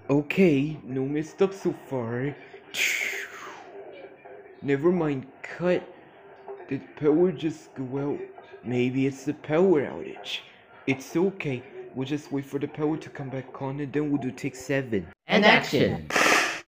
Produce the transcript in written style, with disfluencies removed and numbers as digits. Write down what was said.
Okay, no messed up so far. Never mind, cut. Did power just go out? Maybe it's the power outage. It's okay. We'll just wait for the power to come back on and then we'll do take 7. And action!